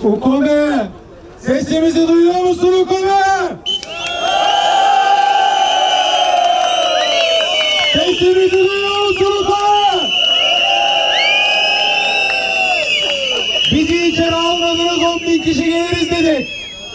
Ukome! Sesimizi duyuyor musun Ukome? Sesimizi duyuyor musun Ukome? Bizi içeri almadınız, 10.000 kişi geliriz dedik.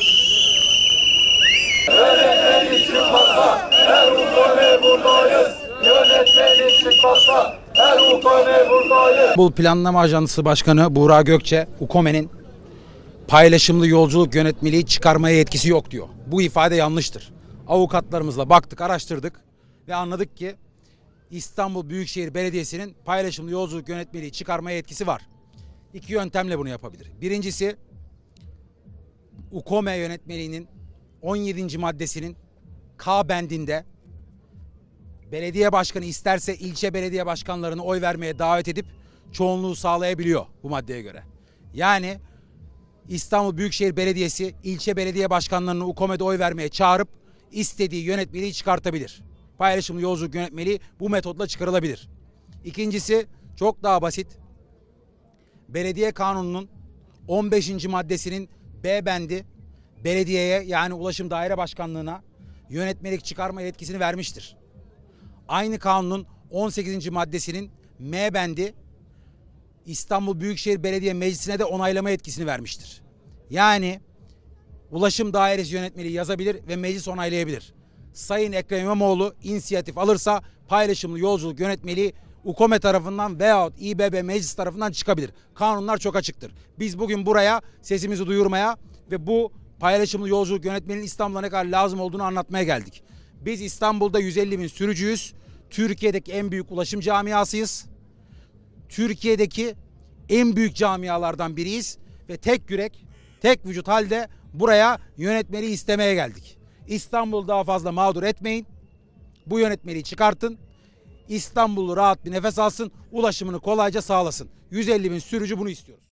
Yönetmeni çıkmazsa her Ukome buradayız. Yönetmeni çıkmazsa her Ukome buradayız. İstanbul Planlama Ajansı Başkanı Buğra Gökçe, Ukome'nin paylaşımlı yolculuk yönetmeliği çıkarmaya yetkisi yok diyor. Bu ifade yanlıştır. Avukatlarımızla baktık, araştırdık ve anladık ki İstanbul Büyükşehir Belediyesi'nin paylaşımlı yolculuk yönetmeliği çıkarmaya yetkisi var. İki yöntemle bunu yapabilir. Birincisi, Ukome yönetmeliğinin 17. maddesinin K bendinde belediye başkanı isterse ilçe belediye başkanlarını oy vermeye davet edip çoğunluğu sağlayabiliyor bu maddeye göre. Yani İstanbul Büyükşehir Belediyesi ilçe belediye başkanlarını Ukome'de oy vermeye çağırıp istediği yönetmeliği çıkartabilir. Paylaşımlı yolculuk yönetmeliği bu metodla çıkarılabilir. İkincisi çok daha basit. Belediye Kanunu'nun 15. maddesinin B bendi belediyeye, yani Ulaşım Daire Başkanlığı'na yönetmelik çıkarma yetkisini vermiştir. Aynı kanunun 18. maddesinin M bendi İstanbul Büyükşehir Belediye Meclisi'ne de onaylama yetkisini vermiştir. Yani Ulaşım Dairesi yönetmeliği yazabilir ve meclis onaylayabilir. Sayın Ekrem İmamoğlu inisiyatif alırsa paylaşımlı yolculuk yönetmeliği Ukome tarafından veyahut İBB meclis tarafından çıkabilir. Kanunlar çok açıktır. Biz bugün buraya sesimizi duyurmaya ve bu paylaşımlı yolculuk yönetmeliğinin İstanbul'a ne kadar lazım olduğunu anlatmaya geldik. Biz İstanbul'da 150.000 sürücüyüz. Türkiye'deki en büyük ulaşım camiasıyız. Türkiye'deki en büyük camialardan biriyiz ve tek yürek, tek vücut halde buraya yönetmeliği istemeye geldik. İstanbul'u daha fazla mağdur etmeyin. Bu yönetmeliği çıkartın. İstanbul'u rahat bir nefes alsın, ulaşımını kolayca sağlasın. 150.000 sürücü bunu istiyoruz.